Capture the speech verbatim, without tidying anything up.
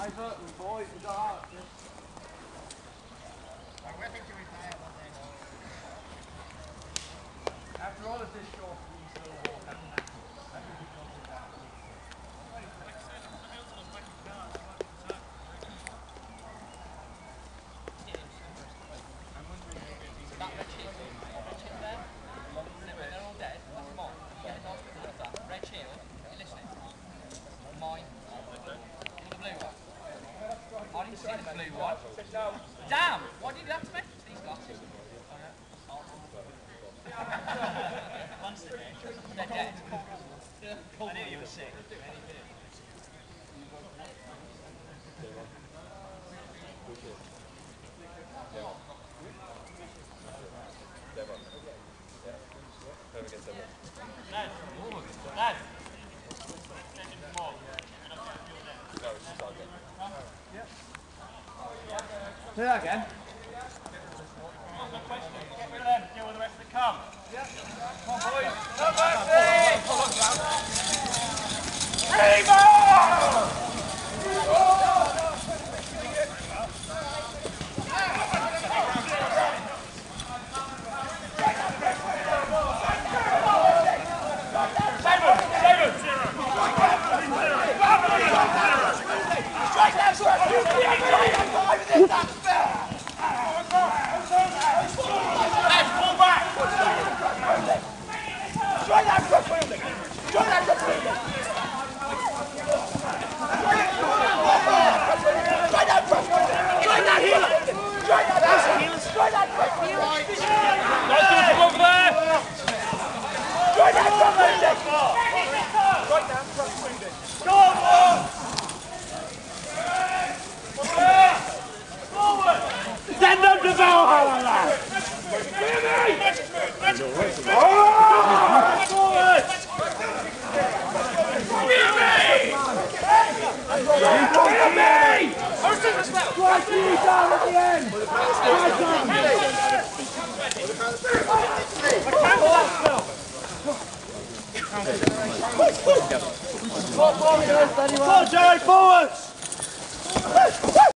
After all of this show, we still walk out. Damn! Why did you have to make these glasses? They're dead. I knew you were sick. Lad, lad. Do that again. Get rid of them, deal with the rest of the cum. Yeah. Come on, boys. No mercy! Three more! Send them to Valhalla! Forward! Give me! Give me! Strike you down at the end! Come on, Jerry, forwards!